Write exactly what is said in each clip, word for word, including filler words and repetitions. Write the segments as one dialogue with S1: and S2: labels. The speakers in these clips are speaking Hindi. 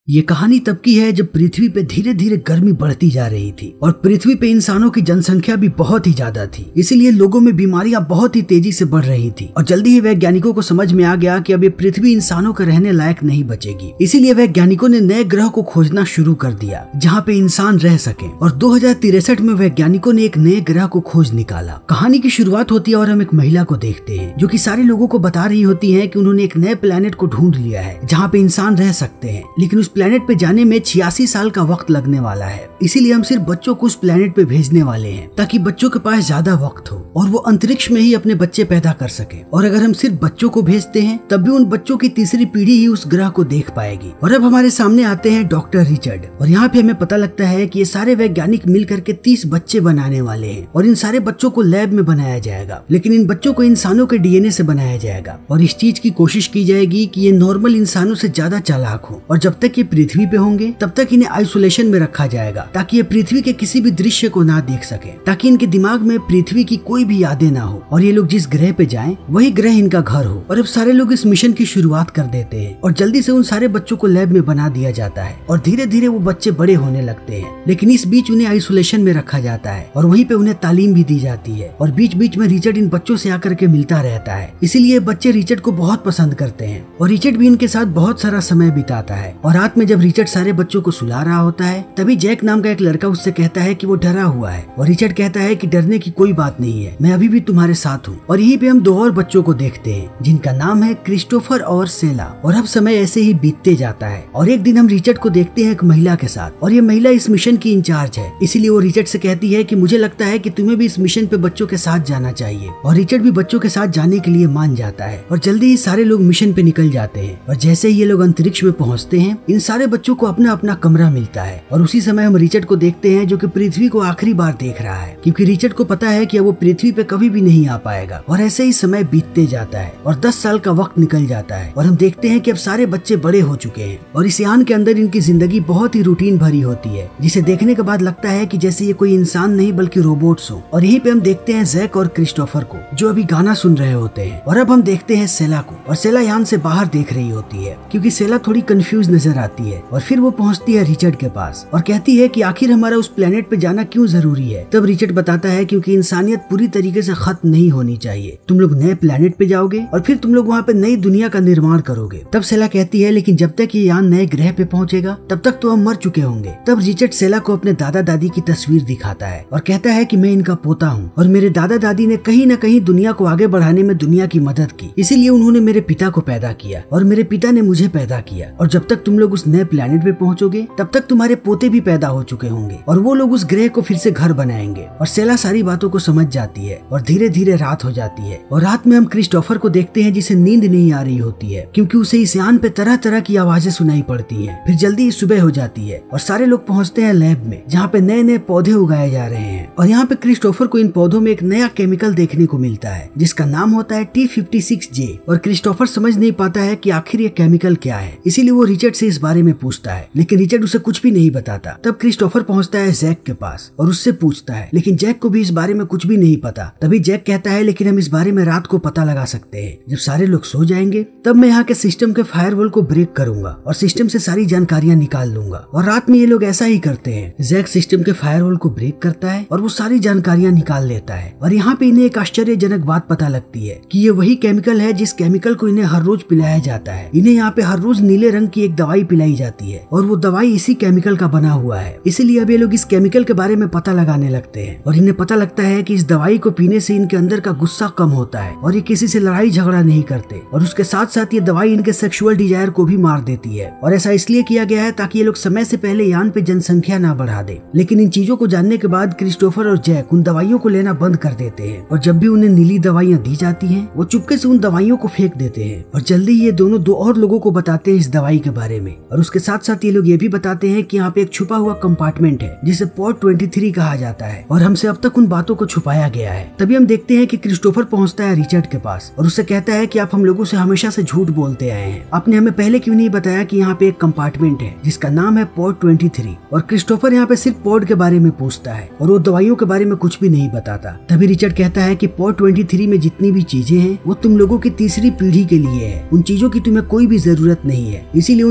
S1: ये कहानी तब की है जब पृथ्वी पे धीरे धीरे गर्मी बढ़ती जा रही थी और पृथ्वी पे इंसानों की जनसंख्या भी बहुत ही ज्यादा थी। इसीलिए लोगों में बीमारियां बहुत ही तेजी से बढ़ रही थी और जल्दी ही वैज्ञानिकों को समझ में आ गया कि अब ये पृथ्वी इंसानों के रहने लायक नहीं बचेगी। इसीलिए वैज्ञानिकों ने नए ग्रह को खोजना शुरू कर दिया जहाँ पे इंसान रह सके और दो हजार तिरसठ में वैज्ञानिकों ने एक नए ग्रह को खोज निकाला। कहानी की शुरुआत होती है और हम एक महिला को देखते हैं जो कि सारे लोगों को बता रही होती है कि उन्होंने एक नए प्लेनेट को ढूंढ लिया है जहाँ पे इंसान रह सकते हैं, लेकिन उस प्लेनेट पे जाने में छियासी साल का वक्त लगने वाला है। इसीलिए हम सिर्फ बच्चों को उस प्लेनेट पे भेजने वाले हैं ताकि बच्चों के पास ज्यादा वक्त हो और वो अंतरिक्ष में ही अपने बच्चे पैदा कर सके। और अगर हम सिर्फ बच्चों को भेजते हैं तब भी उन बच्चों की तीसरी पीढ़ी ही उस ग्रह को देख पाएगी। और अब हमारे सामने आते हैं डॉक्टर रिचर्ड और यहाँ पे हमें पता लगता है कि ये सारे वैज्ञानिक मिल करके तीस बच्चे बनाने वाले हैं और इन सारे बच्चों को लैब में बनाया जाएगा, लेकिन इन बच्चों को इंसानों के डीएनए से बनाया जाएगा और इस चीज की कोशिश की जाएगी कि ये नॉर्मल इंसानों से ज्यादा चालाक हो और जब तक ये पृथ्वी पे होंगे तब तक इन्हें आइसोलेशन में रखा जाएगा ताकि ये पृथ्वी के किसी भी दृश्य को ना देख सके, ताकि इनके दिमाग में पृथ्वी की कोई भी यादें ना हो और ये लोग जिस ग्रह पे जाएं वही ग्रह इनका घर हो। और अब सारे लोग इस मिशन की शुरुआत कर देते हैं और जल्दी से उन सारे बच्चों को लैब में बना दिया जाता है और धीरे धीरे वो बच्चे बड़े होने लगते हैं, लेकिन इस बीच उन्हें आइसोलेशन में रखा जाता है और वहीं पे उन्हें तालीम भी दी जाती है और बीच बीच में रिचर्ड इन बच्चों से आकर के मिलता रहता है। इसीलिए बच्चे रिचर्ड को बहुत पसंद करते हैं और रिचर्ड भी इनके साथ बहुत सारा समय बिताता है। और रात में जब रिचर्ड सारे बच्चों को सुला रहा होता है तभी जैक नाम का एक लड़का उससे कहता है कि वो डरा हुआ है और रिचर्ड कहता है कि डरने की कोई बात नहीं है, मैं अभी भी तुम्हारे साथ हूँ। और यहीं पे हम दो और बच्चों को देखते हैं जिनका नाम है क्रिस्टोफर और सेला। और अब समय ऐसे ही बीतते जाता है और एक दिन हम रिचर्ड को देखते हैं एक महिला के साथ और ये महिला इस मिशन की इंचार्ज है। इसीलिए वो रिचर्ड से कहती है कि मुझे लगता है कि तुम्हें भी इस मिशन पे बच्चों के साथ जाना चाहिए और रिचर्ड भी बच्चों के साथ जाने के लिए मान जाता है और जल्दी ही सारे लोग मिशन पे निकल जाते हैं। और जैसे ही ये लोग अंतरिक्ष में पहुंचते हैं इन सारे बच्चों को अपना अपना कमरा मिलता है और उसी समय हम रिचर्ड को देखते हैं जो कि पृथ्वी को आखिरी बार देख रहा है, क्योंकि रिचर्ड को पता है कि वो पृथ्वी पे कभी भी नहीं आ पाएगा। और ऐसे ही समय बीतते जाता है और दस साल का वक्त निकल जाता है और हम देखते हैं कि अब सारे बच्चे बड़े हो चुके हैं और इस यान के अंदर इनकी जिंदगी बहुत ही रूटीन भरी होती है, जिसे देखने के बाद लगता है कि जैसे ये कोई इंसान नहीं बल्कि रोबोट्स हो। और यहीं पे हम देखते हैं जैक और क्रिस्टोफर को जो अभी गाना सुन रहे होते हैं। और अब हम देखते हैं सेला को और सेला यान से बाहर देख रही होती है क्योंकि सेला थोड़ी कंफ्यूज नजर आती है। और फिर वो पहुंचती है रिचर्ड के पास और कहती है कि आखिर हमारा उस प्लेनेट पे जाना क्यों जरूरी है। तब रिचर्ड बताता है क्योंकि इंसानियत पूरी तरीके से खत्म नहीं होनी चाहिए, तुम लोग नए प्लेनेट पे जाओगे और फिर तुम लोग वहाँ पे नई दुनिया का निर्माण करोगे। तब सेला कहती है लेकिन जब तक ये यान नए ग्रह पे पहुंचेगा तब तक तो हम मर चुके होंगे। तब रिचर्ड सेला को अपने दादा दादी की तस्वीर दिखाता है और कहता है कि मैं इनका पोता हूँ और मेरे दादा दादी ने कहीं न कहीं दुनिया को आगे बढ़ाने में दुनिया की मदद की, इसीलिए उन्होंने मेरे पिता को पैदा किया और मेरे पिता ने मुझे पैदा किया। और जब तक तुम लोग उस नए प्लेनेट पे पहुंचोगे तब तक तुम्हारे पोते भी पैदा हो चुके होंगे और वो लोग उस ग्रह को फिर से घर बनाएंगे। और सेला सारी बातों को समझ जाती है और धीरे धीरे रात हो जाती है। और रात में हम क्रिस्टोफर को देखते हैं जिसे नींद नहीं आ रही होती है क्योंकि उसे इस यान पे तरह तरह की आवाजें सुनाई पड़ती है। फिर जल्दी ही सुबह हो जाती है और सारे लोग पहुंचते हैं लैब में जहाँ पे नए नए पौधे उगाए जा रहे हैं। और यहाँ पे क्रिस्टोफर को इन पौधों में एक नया केमिकल देखने को मिलता है जिसका नाम होता है टी फिफ्टी सिक्स जे। और क्रिस्टोफर समझ नहीं पाता है कि आखिर ये केमिकल क्या है, इसीलिए वो रिचर्ड से इस बारे में पूछता है, लेकिन रिचर्ड उसे कुछ भी नहीं बताता। तब क्रिस्टोफर पहुंचता है जैक के पास और उससे पूछता है, लेकिन जैक को भी इस बारे में कुछ भी नहीं पता। तभी जैक कहता है लेकिन हम इस बारे में रात को पता लगा सकते हैं, जब सारे लोग सो जाएंगे तब मैं यहाँ के सिस्टम के फायरवॉल को ब्रेक करूंगा और सिस्टम से सारी जानकारियां निकाल लूंगा। और रात में ये लोग ऐसा ही करते हैं। जैक सिस्टम के फायरवॉल को ब्रेक करता है और वो सारी जानकारियां निकाल लेता है। और यहाँ पे इन्हें एक आश्चर्यजनक बात पता लगती है कि ये वही केमिकल है जिस केमिकल को इन्हें हर रोज पिलाया जाता है। इन्हें यहाँ पे हर रोज नीले रंग की एक दवाई पिलाई जाती है और वो दवाई इसी केमिकल का बना हुआ है। इसीलिए अब ये लोग इस केमिकल के बारे में पता लगाने लगते हैं और इन्हें पता लगता है कि इस दवाई को पीने से इनके अंदर का गुस्सा कम होता है और ये किसी से लड़ाई झगड़ा नहीं करते। और उसके साथ साथ ये दवाई इनके सेक्सुअल डिजायर को भी मार देती है और ऐसा इसलिए किया गया है ताकि ये लोग समय से पहले यान पे जनसंख्या ना बढ़ा दे। लेकिन इन चीजों को जानने के बाद क्रिस्टोफर और जैक उन दवाइयों को लेना बंद कर देते हैं और जब भी उन्हें नीली दवाइयाँ दी जाती हैं वो चुपके से उन दवाइयों को फेंक देते हैं। और जल्दी ये दोनों दो और लोगों को बताते हैं इस दवाई के बारे में और उसके साथ साथ ये लोग ये भी बताते हैं कि यहाँ पे एक छुपा हुआ कंपार्टमेंट है जिसे पोर्ट तेईस कहा जाता है और हमसे अब तक उन बातों को छुपाया गया है। तभी हम देखते हैं कि क्रिस्टोफर पहुंचता है रिचर्ड के पास और उससे कहता है कि आप हम लोगों से हमेशा से झूठ बोलते आए हैं, आपने हमें पहले क्यों नहीं बताया कि यहाँ पे एक कंपार्टमेंट है जिसका नाम है पोर्ट तेईस। और क्रिस्टोफर यहाँ पे सिर्फ पोर्ट के बारे में पूछता है और वो दवाइयों के बारे में कुछ भी नहीं बताता। तभी रिचर्ड कहता है कि पोर्ट तेईस में जितनी भी चीजें हैं वो तुम लोगों की तीसरी पीढ़ी के लिए है, उन चीजों की तुम्हें कोई भी जरूरत नहीं है, इसीलिए उन चीजों के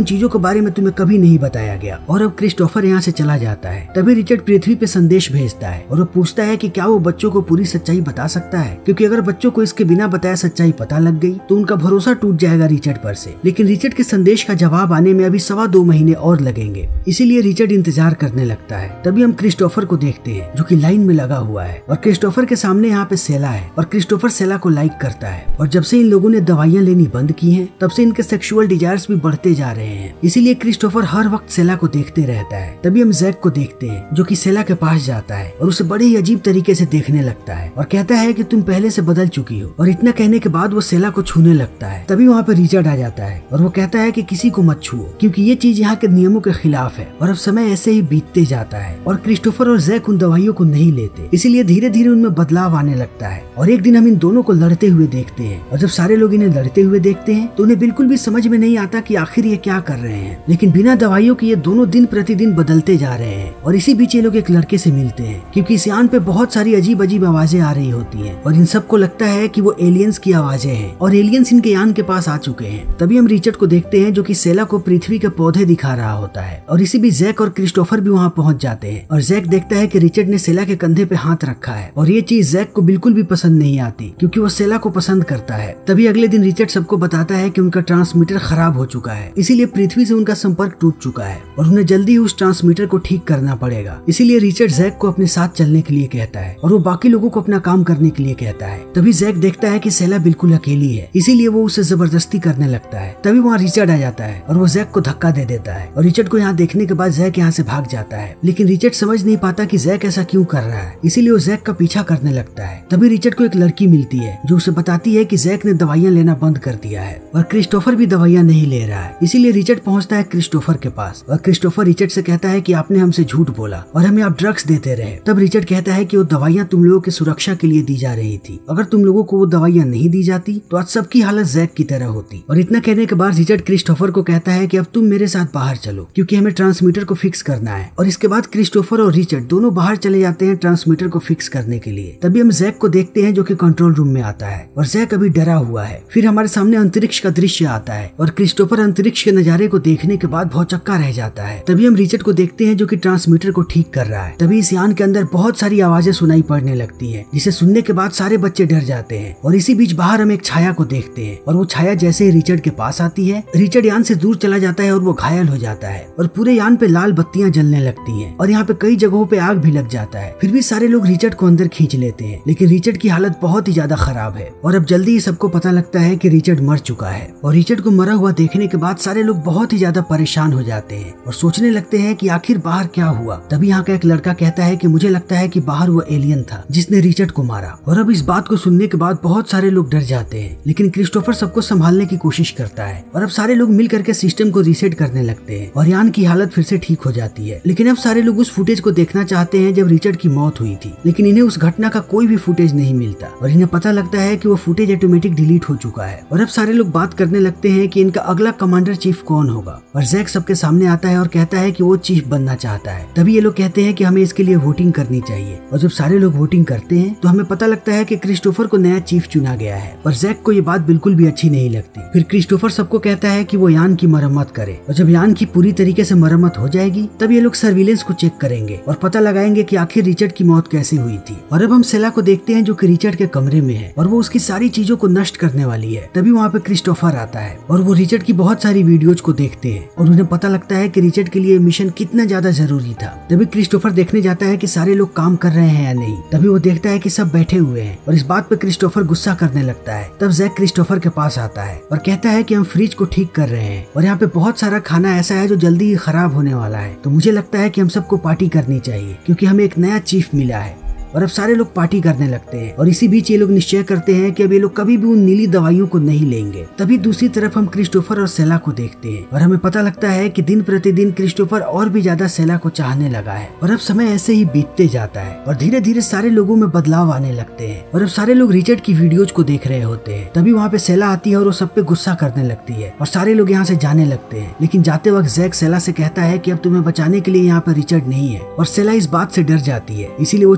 S1: बारे में तुम्हें कभी नहीं बताया गया। और अब क्रिस्टोफर यहाँ से चला जाता है। तभी रिचर्ड पृथ्वी पे संदेश भेजता है और वो पूछता है कि क्या वो बच्चों को पूरी सच्चाई बता सकता है, क्योंकि अगर बच्चों को इसके बिना बताया सच्चाई पता लग गई तो उनका भरोसा टूट जाएगा रिचर्ड पर से। लेकिन रिचर्ड के संदेश का जवाब आने में अभी सवा दो महीने और लगेंगे, इसीलिए रिचर्ड इंतजार करने लगता है। तभी हम क्रिस्टोफर को देखते हैं जो कि लाइन में लगा हुआ है और क्रिस्टोफर के सामने यहाँ पे सेला है और क्रिस्टोफर सेला को लाइक करता है। और जब से इन लोगों ने दवाइयाँ लेनी बंद की हैं, तब से इनके सेक्सुअल डिजायर्स भी बढ़ते जा रहे हैं, इसीलिए क्रिस्टोफर हर वक्त सेला को देखते रहता है। तभी हम जैक को देखते हैं जो कि सेला के पास जाता है और उसे बड़े ही अजीब तरीके से देखने लगता है और कहता है कि तुम पहले से बदल चुकी हो। और इतना कहने के बाद वो सेला को छूने लगता है। तभी वहाँ पे रिचर्ड आ जाता है और वो कहता है कि किसी को मत छुओ, क्योंकि ये चीज यहाँ के नियमों के खिलाफ है। और अब समय ऐसे ही बीतते जाता है और क्रिस्टोफर और जैक उन दवाइयों को नहीं लेते, इसीलिए धीरे धीरे उनमें बदलाव आने लगता है। और एक दिन हम इन दोनों को लड़ते हुए देखते हैं और जब सारे लोग इन्हें लड़ते हुए देखते हैं तो उन्हें बिल्कुल भी समझ में नहीं आता कि आखिर ये क्या कर रहे हैं। लेकिन बिना दवाइयों के ये दोनों दिन प्रतिदिन बदलते जा रहे हैं। और इसी बीच ये लोग एक लड़के से मिलते हैं, क्योंकि इस यान पे बहुत सारी अजीब अजीब आवाजें आ रही होती हैं और इन सबको लगता है कि वो एलियंस की आवाजें हैं और एलियंस इनके यान के पास आ चुके हैं। तभी हम रिचर्ड को देखते हैं जो कि सेला को पृथ्वी के पौधे दिखा रहा होता है और इसी बीच जैक और क्रिस्टोफर भी वहाँ पहुँच जाते हैं। और जैक देखता है कि रिचर्ड ने सेला के कंधे पे हाथ रखा है और ये चीज जैक को बिल्कुल भी पसंद नहीं आती, क्योंकि वो सेला को पसंद करता है। तभी अगले दिन रिचर्ड सबको बताता है कि उनका ट्रांसमीटर खराब हो चुका है, इसीलिए पृथ्वी से उनका संपर्क टूट चुका है और उन्हें जल्दी ही उस ट्रांसमीटर को ठीक करना पड़ेगा। इसीलिए रिचर्ड जैक को अपने साथ चलने के लिए कहता है और वो बाकी लोगों को अपना काम करने के लिए कहता है। तभी जैक देखता है कि सेला बिल्कुल अकेली है, इसीलिए वो उसे जबरदस्ती करने लगता है। तभी वहाँ रिचर्ड आ जाता है और वो जैक को धक्का दे देता है और रिचर्ड को यहाँ देखने के बाद जैक यहाँ से भाग जाता है। लेकिन रिचर्ड समझ नहीं पाता कि जैक ऐसा क्यों कर रहा है, इसीलिए वो जैक का पीछा करने लगता है। तभी रिचर्ड को एक लड़की मिलती है जो उसे बताती है कि जैक ने दवाइयाँ लेना बंद कर दिया है और क्रिस्टोफर भी दवाइयाँ नहीं ले रहा है। इसीलिए रिचर्ड पहुँचता है क्रिस्टोफर के पास और क्रिस्टोफर रिचर्ड से कहता है कि आपने हमसे झूठ बोला और हमें आप ड्रग्स देते रहे। तब रिचर्ड कहता है कि वो दवाइयाँ तुम लोगों की सुरक्षा के लिए दी जा रही थी, अगर तुम लोगों को वो दवाइयाँ नहीं दी जाती तो आज सबकी हालत जैक की तरह होती। और इतना कहने के बाद रिचर्ड क्रिस्टोफर को कहता है कि अब तुम मेरे साथ बाहर चलो, क्योंकि हमें ट्रांसमीटर को फिक्स करना है। और इसके बाद क्रिस्टोफर और रिचर्ड दोनों बाहर चले जाते हैं ट्रांसमीटर को फिक्स करने के लिए। तभी हम जैक को देखते हैं जो कि कंट्रोल रूम में आता है और जैक अभी डरा हुआ है। फिर हमारे सामने अंतरिक्ष का दृश्य आता है और क्रिस्टोफर अंतरिक्ष के नजारे को देखने के बाद भौचक्का रह जाता है। तभी हम रिचर्ड को देखते हैं जो कि ट्रांसमीटर को ठीक कर रहा है। तभी इस यान के अंदर बहुत सारी आवाजें सुनाई पड़ने लगती है, जिसे सुनने के बाद सारे बच्चे डर जाते हैं। और इसी बीच बाहर हम एक छाया को देखते हैं और वो छाया जैसे ही रिचर्ड के पास आती है, रिचर्ड यान से दूर चला जाता है और वो घायल हो जाता है और पूरे यान पे लाल बत्तियां जलने लगती हैं और यहाँ पे कई जगहों पे आग भी लग जाता है। फिर भी सारे लोग रिचर्ड को अंदर खींच लेते हैं, लेकिन रिचर्ड की हालत बहुत ही ज्यादा खराब है और अब जल्दी ही सबको पता लगता है कि रिचर्ड मर चुका है। और रिचर्ड को मरा हुआ देखने के बाद सारे लोग बहुत ही ज्यादा परेशान हो जाते हैं और सोचने लगते हैं कि आखिर बाहर क्या हुआ। तभी यहाँ का एक लड़का कहता है कि मुझे लगता है कि बाहर वो एलियन था जिसने रिचर्ड को मारा। और अब इस बात को सुनने के बाद बहुत सारे लोग डर जाते हैं, लेकिन क्रिस्टोफर सबको संभालने की कोशिश करता है और अब सारे लोग मिल करके सिस्टम को रीसेट करने लगते हैं और यान की हालत फिर से ठीक हो जाती है। लेकिन अब सारे लोग उस फुटेज को देखना चाहते हैं जब रिचर्ड की मौत हुई थी, लेकिन इन्हें उस घटना का कोई भी फुटेज नहीं मिलता और इन्हें पता लगता है कि वो फुटेज ऑटोमेटिक डिलीट हो चुका है। और अब सारे लोग बात करने लगते हैं कि इनका अगला कमांडर चीफ कौन होगा और जैक सबके सामने आता है और कहता है कि वो चीफ बनना चाहता है। तभी ये लोग कहते हैं कि हमें इसके लिए वोटिंग करनी चाहिए और जब सारे लोग वोटिंग करते हैं तो हमें पता लगता है कि क्रिस्टोफर को नया चीफ चुना गया है और जैक को ये बात बिल्कुल भी अच्छी नहीं लगती। फिर क्रिस्टोफर सबको कहता है कि वो यान की मरम्मत करे और जब यान की पूरी तरीके से मरम्मत हो जाएगी तब ये लोग सर्विलेंस को चेक करेंगे और पता लगाएंगे कि आखिर रिचर्ड की मौत कैसे हुई थी। और अब हम सेला को देखते हैं जो कि रिचर्ड के कमरे में है और वो उसकी सारी चीजों को नष्ट करने वाली है। तभी वहाँ पे क्रिस्टोफर आता है और वो रिचर्ड की बहुत सारी वीडियोज को देखते हैं और उन्हें पता लगता है कि रिचर्ड के लिए मिशन कितना ज्यादा जरूरी था। तभी क्रिस्टोफर देखने जाता है कि सारे लोग काम कर रहे हैं या नहीं। तभी वो देखता है कि सब बैठे हुए हैं और इस बात पे क्रिस्टोफर गुस्सा करने लगता है। तब जैक क्रिस्टोफर के पास आता है और कहता है कि हम फ्रिज को ठीक कर रहे हैं और यहाँ पे बहुत सारा खाना ऐसा है जो जल्दी ही खराब होने वाला है, तो मुझे लगता है कि हम सबको पार्टी करनी चाहिए क्योंकि हमें एक नया चीफ मिला है। और अब सारे लोग पार्टी करने लगते हैं और इसी बीच ये लोग निश्चय करते हैं कि अब ये लोग कभी भी उन नीली दवाइयों को नहीं लेंगे। तभी दूसरी तरफ हम क्रिस्टोफर और सेला को देखते हैं और हमें पता लगता है कि दिन प्रतिदिन क्रिस्टोफर और भी ज्यादा सेला को चाहने लगा है। और अब समय ऐसे ही बीतते जाता है और धीरे धीरे सारे लोगों में बदलाव आने लगते हैं और अब सारे लोग रिचर्ड की वीडियोज को देख रहे होते हैं। तभी वहाँ पे सेला आती है और वो सब पे गुस्सा करने लगती है और सारे लोग यहाँ से जाने लगते हैं। लेकिन जाते वक्त जैक सेला से कहता है कि अब तुम्हें बचाने के लिए यहाँ पर रिचर्ड नहीं है और सेला इस बात से डर जाती है, इसीलिए वो छोटी सी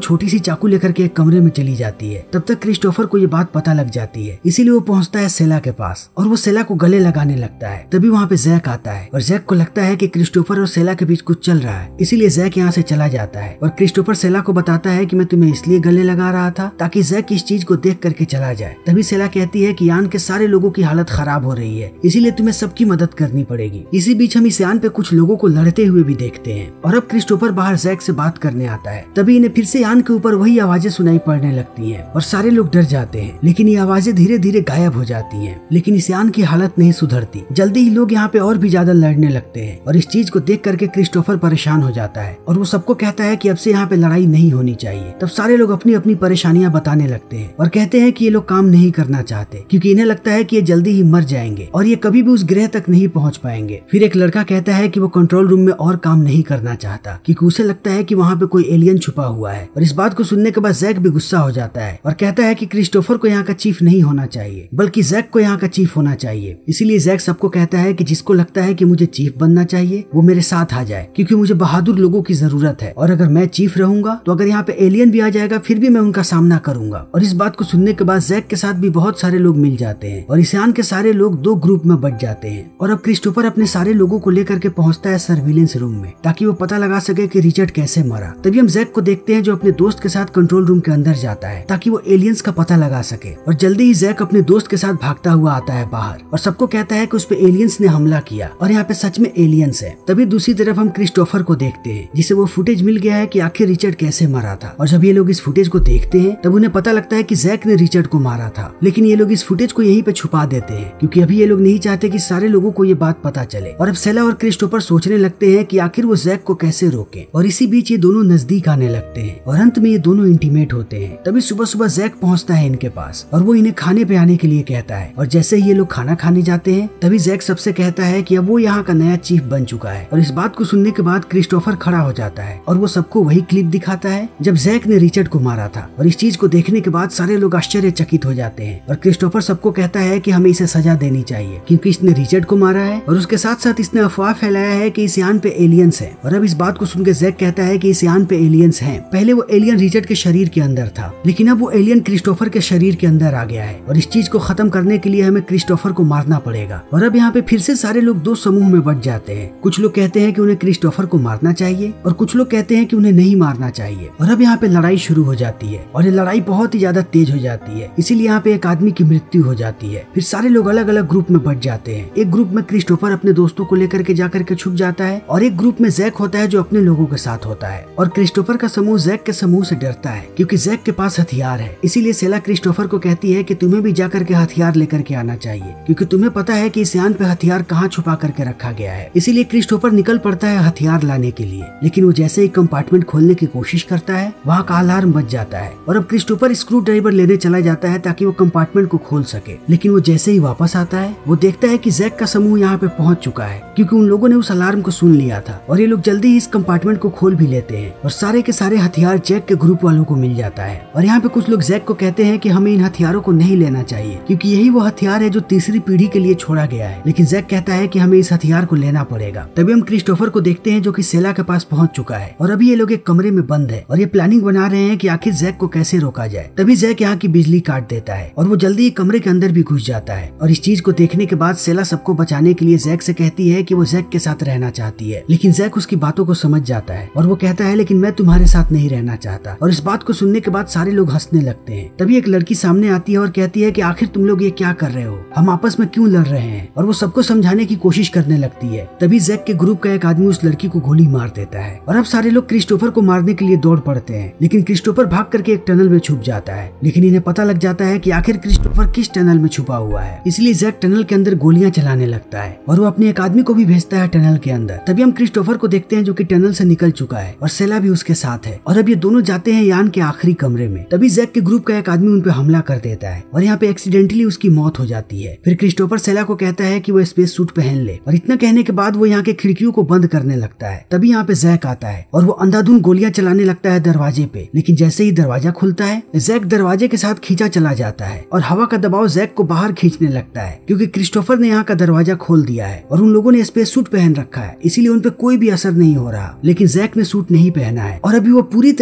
S1: चाकू लेकर के एक कमरे में चली जाती है। तब तक क्रिस्टोफर को ये बात पता लग जाती है, इसीलिए वो पहुंचता है सेला के पास और वो सेला को गले लगाने लगता है। तभी वहाँ पे जैक आता है और जैक को लगता है कि क्रिस्टोफर और सेला के बीच कुछ चल रहा है, इसीलिए जैक यहाँ से चला जाता है और क्रिस्टोफर सेला को बताता है कि मैं तुम्हें इसलिए गले लगा रहा था ताकि जैक इस चीज को देख करके चला जाए। तभी सेला कहती है कि यान के सारे लोगों की हालत खराब हो रही है, इसीलिए तुम्हें सबकी मदद करनी पड़ेगी। इसी बीच हम इस यान पे कुछ लोगों को लड़ते हुए भी देखते हैं और अब क्रिस्टोफर बाहर जैक से बात करने आता है। तभी इन्हें फिर से यान के ऊपर वही आवाजें सुनाई पड़ने लगती हैं और सारे लोग डर जाते हैं, लेकिन ये आवाजें धीरे धीरे गायब हो जाती हैं। लेकिन इस यान की हालत नहीं सुधरती। जल्दी ही लोग यहाँ पे और भी ज्यादा लड़ने लगते हैं और इस चीज को देख करके क्रिस्टोफर परेशान हो जाता है और वो सबको कहता है कि अब से यहाँ पे लड़ाई नहीं होनी चाहिए। तब सारे लोग अपनी अपनी परेशानियां बताने लगते हैं और कहते हैं कि ये लोग काम नहीं करना चाहते क्योंकि इन्हें लगता है कि ये जल्दी ही मर जाएंगे और ये कभी भी उस ग्रह तक नहीं पहुंच पाएंगे। फिर एक लड़का कहता है कि वो कंट्रोल रूम में और काम नहीं करना चाहता क्योंकि उसे लगता है कि वहाँ पे कोई एलियन छुपा हुआ है। और इस बात को सुनने के बाद जैक भी गुस्सा हो जाता है और कहता है कि क्रिस्टोफर को यहाँ का चीफ नहीं होना चाहिए बल्कि जैक को यहाँ का चीफ होना चाहिए। इसीलिए जैक सबको कहता है कि जिसको लगता है कि मुझे चीफ बनना चाहिए वो मेरे साथ आ जाए क्योंकि मुझे बहादुर लोगों की जरूरत है और अगर मैं चीफ रहूंगा तो अगर यहाँ पे एलियन भी आ जाएगा फिर भी मैं उनका सामना करूंगा। और इस बात को सुनने के बाद जैक के साथ भी बहुत सारे लोग मिल जाते हैं और इस यान के सारे लोग दो ग्रुप में बट जाते हैं और अब क्रिस्टोफर अपने सारे लोगों को लेकर के पहुंचता है सर्विलेंस रूम में ताकि वो पता लगा सके कि रिचर्ड कैसे मरा। तभी हम जैक को देखते हैं जो अपने दोस्त के साथ कंट्रोल रूम के अंदर जाता है ताकि वो एलियंस का पता लगा सके और जल्दी ही जैक अपने दोस्त के साथ भागता हुआ आता है बाहर और सबको कहता है कि उस पे एलियंस ने हमला किया और यहाँ पे सच में एलियंस है। तभी दूसरी तरफ हम क्रिस्टोफर को देखते हैं जिसे वो फुटेज मिल गया है कि आखिर रिचर्ड कैसे मरा था और जब ये लोग इस फुटेज को देखते हैं तब उन्हें पता लगता है कि जैक ने रिचर्ड को मारा था। लेकिन ये लोग इस फुटेज को यहीं पे छुपा देते हैं क्योंकि अभी ये लोग नहीं चाहते कि सारे लोगों को ये बात पता चले। और अब सेला और क्रिस्टोफर सोचने लगते हैं कि आखिर वो जैक को कैसे रोके और इसी बीच ये दोनों नजदीक आने लगते हैं और अंत में ये दोनों इंटीमेट होते हैं। तभी सुबह सुबह जैक पहुंचता है इनके पास और वो इन्हें खाने पे आने के लिए कहता है और जैसे ही ये लोग खाना खाने जाते हैं तभी जैक सबसे कहता है कि अब वो यहाँ का नया चीफ बन चुका है। और इस बात को सुनने के बाद क्रिस्टोफर खड़ा हो जाता है और वो सबको वही क्लिप दिखाता है जब जैक ने रिचर्ड को मारा था। और इस चीज को देखने के बाद सारे लोग आश्चर्यचकित हो जाते हैं और क्रिस्टोफर सबको कहता है कि हमें इसे सजा देनी चाहिए क्योंकि इसने रिचर्ड को मारा है और उसके साथ साथ इसने अफवाह फैलाया है कि इस यान पे एलियंस है। और अब इस बात को सुनकर जैक कहता है कि इस यान पे एलियंस हैं। पहले वो एलियन रिचर्ड के शरीर के अंदर था लेकिन अब वो एलियन क्रिस्टोफर के शरीर के अंदर आ गया है और इस चीज को खत्म करने के लिए हमें क्रिस्टोफर को मारना पड़ेगा। और अब यहाँ पे फिर से सारे लोग दो समूह में बट जाते हैं। कुछ लोग कहते हैं कि उन्हें क्रिस्टोफर को मारना चाहिए और कुछ लोग कहते हैं कि उन्हें नहीं मारना चाहिए। और अब यहाँ पे लड़ाई शुरू हो जाती है और ये लड़ाई बहुत ही ज्यादा तेज हो जाती है, इसीलिए यहाँ पे एक आदमी की मृत्यु हो जाती है। फिर सारे लोग अलग अलग ग्रुप में बट जाते हैं। एक ग्रुप में क्रिस्टोफर अपने दोस्तों को लेकर के जाकर के छुप जाता है और एक ग्रुप में जैक होता है जो अपने लोगों के साथ होता है। और क्रिस्टोफर का समूह जैक के समूह से डरता है क्योंकि जैक के पास हथियार है। इसीलिए सेला क्रिस्टोफर को कहती है कि तुम्हें भी जाकर के हथियार लेकर के आना चाहिए क्योंकि तुम्हें पता है कि इस यान पे हथियार कहाँ छुपा करके रखा गया है। इसीलिए क्रिस्टोफर निकल पड़ता है हथियार लाने के लिए, लेकिन वो जैसे ही कंपार्टमेंट खोलने की कोशिश करता है वहाँ का अलार्म बज जाता है और अब क्रिस्टोफर स्क्रू ड्राइवर लेने चला जाता है ताकि वो कंपार्टमेंट को खोल सके। लेकिन वो जैसे ही वापस आता है वो देखता है कि जैक का समूह यहाँ पे पहुंच चुका है क्योंकि उन लोगों ने उस अलार्म को सुन लिया था और ये लोग जल्दी ही इस कंपार्टमेंट को खोल भी लेते हैं और सारे के सारे हथियार जैक के ग्रुप वालों को मिल जाता है। और यहाँ पे कुछ लोग जैक को कहते हैं कि हमें इन हथियारों को नहीं लेना चाहिए क्योंकि यही वो हथियार है जो तीसरी पीढ़ी के लिए छोड़ा गया है। लेकिन जैक कहता है कि हमें इस हथियार को लेना पड़ेगा। तभी हम क्रिस्टोफर को देखते हैं जो कि सेला के पास पहुंच चुका है और अभी ये लोग एक कमरे में बंद है और ये प्लानिंग बना रहे हैं कि आखिर जैक को कैसे रोका जाए। तभी जैक यहाँ की बिजली काट देता है और वो जल्दी ही कमरे के अंदर भी घुस जाता है। और इस चीज को देखने के बाद सेला सबको बचाने के लिए जैक से कहती है कि वो जैक के साथ रहना चाहती है, लेकिन जैक उसकी बातों को समझ जाता है और वो कहता है लेकिन मैं तुम्हारे साथ नहीं रहना चाहता। और इस बात को सुनने के बाद सारे लोग हंसने लगते हैं। तभी एक लड़की सामने आती है और कहती है कि आखिर तुम लोग ये क्या कर रहे हो, हम आपस में क्यों लड़ रहे हैं। और वो सबको समझाने की कोशिश करने लगती है। तभी जैक के ग्रुप का एक आदमी उस लड़की को गोली मार देता है और अब सारे लोग क्रिस्टोफर को मारने के लिए दौड़ पड़ते हैं, लेकिन क्रिस्टोफर भाग करके एक टनल में छुप जाता है। लेकिन इन्हें पता लग जाता है कि आखिर क्रिस्टोफर किस टनल में छुपा हुआ है, इसलिए जैक टनल के अंदर गोलियां चलाने लगता है और वो अपने एक आदमी को भी भेजता है टनल के अंदर। तभी हम क्रिस्टोफर को देखते हैं जो कि टनल से निकल चुका है और सेला भी उसके साथ है और अब ये दोनों जाते हैं यान के आखिरी कमरे में। तभी जैक के ग्रुप का एक आदमी उन पे हमला कर देता है और यहाँ पे एक्सीडेंटली उसकी मौत हो जाती है। फिर क्रिस्टोफर सेला को कहता है कि वो स्पेस सूट पहन ले और इतना कहने के बाद वो यहाँ के खिड़कियों को बंद करने लगता है। तभी यहाँ पे जैक आता है और वो अंधाधुंध गोलियां चलाने लगता है दरवाजे पे, लेकिन जैसे ही दरवाजा खुलता है जैक दरवाजे के साथ खींचा चला जाता है और हवा का दबाव जैक को बाहर खींचने लगता है क्योंकि क्रिस्टोफर ने यहाँ का दरवाजा खोल दिया है और उन लोगों ने स्पेस सूट पहन रखा है, इसीलिए उन पे कोई भी असर नहीं हो रहा। लेकिन जैक ने सूट नहीं पहना है और अभी वो पूरी तरीके से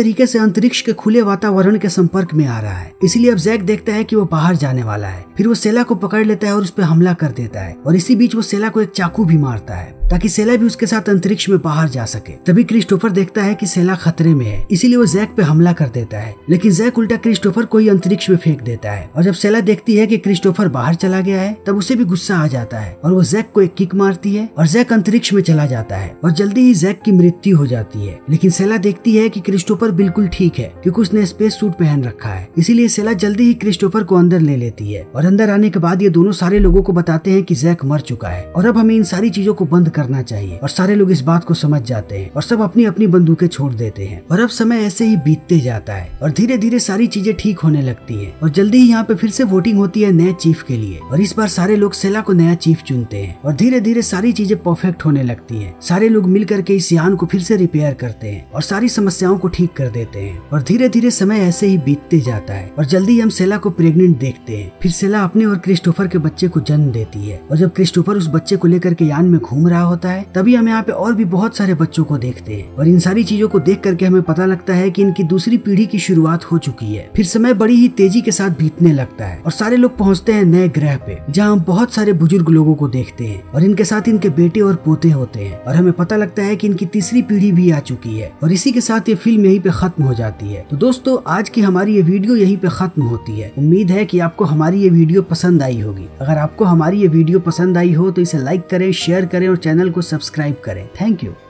S1: अंतरिक्ष के खुले वातावरण के संपर्क में आ रहा है, इसलिए अब जैक देखता है कि वो बाहर जाने वाला है। फिर वो सेला को पकड़ लेता है और उस पर हमला कर देता है और इसी बीच वो सेला को एक चाकू भी मारता है ताकि सेला भी उसके साथ अंतरिक्ष में बाहर जा सके। तभी क्रिस्टोफर देखता है कि सेला खतरे में है, इसीलिए वो जैक पे हमला कर देता है, लेकिन जैक उल्टा क्रिस्टोफर को ही अंतरिक्ष में फेंक देता है। और जब सेला देखती है कि क्रिस्टोफर बाहर चला गया है तब उसे भी गुस्सा आ जाता है और वो जैक को एक किक मारती है और जैक अंतरिक्ष में चला जाता है और जल्दी ही जैक की मृत्यु हो जाती है। लेकिन सेला देखती है कि क्रिस्टोफर बिल्कुल ठीक है क्योंकि उसने स्पेस सूट पहन रखा है, इसीलिए सेला जल्दी ही क्रिस्टोफर को अंदर ले लेती है और अंदर आने के बाद ये दोनों सारे लोगों को बताते हैं कि जैक मर चुका है और अब हमें इन सारी चीजों को बंद करना चाहिए। और सारे लोग इस बात को समझ जाते हैं और सब अपनी अपनी बंदूकें छोड़ देते हैं और अब समय ऐसे ही बीतते जाता है और धीरे धीरे सारी चीजें ठीक होने लगती हैं और जल्दी ही यहाँ पे फिर से वोटिंग होती है नए चीफ के लिए और इस बार सारे लोग सेला को नया चीफ चुनते हैं और धीरे धीरे सारी चीजें परफेक्ट होने लगती हैं। सारे लोग मिल करके इस यान को फिर से रिपेयर करते हैं और सारी समस्याओं को ठीक कर देते हैं और धीरे धीरे समय ऐसे ही बीतते जाता है और जल्दी ही हम सेला को प्रेग्नेंट देखते हैं। फिर सेला अपने और क्रिस्टोफर के बच्चे को जन्म देती है और जब क्रिस्टोफर उस बच्चे को लेकर के यान में घूम रहा होता है तभी हम यहाँ पे और भी बहुत सारे बच्चों को देखते हैं और इन सारी चीजों को देख करके हमें पता लगता है कि इनकी दूसरी पीढ़ी की शुरुआत हो चुकी है। फिर समय बड़ी ही तेजी के साथ बीतने लगता है और सारे लोग पहुंचते हैं नए ग्रह पे जहां हम बहुत सारे बुजुर्ग लोगों को देखते हैं और इनके साथ इनके बेटे और पोते होते हैं और हमें पता लगता है कि इनकी तीसरी पीढ़ी भी आ चुकी है और इसी के साथ ये फिल्म यहीं पे खत्म हो जाती है। तो दोस्तों आज की हमारी ये वीडियो यहीं पे खत्म होती है। उम्मीद है कि आपको हमारी ये वीडियो पसंद आई होगी। अगर आपको हमारी ये वीडियो पसंद आई हो तो इसे लाइक करें, शेयर करें और चैनल को सब्सक्राइब करें। Thank you.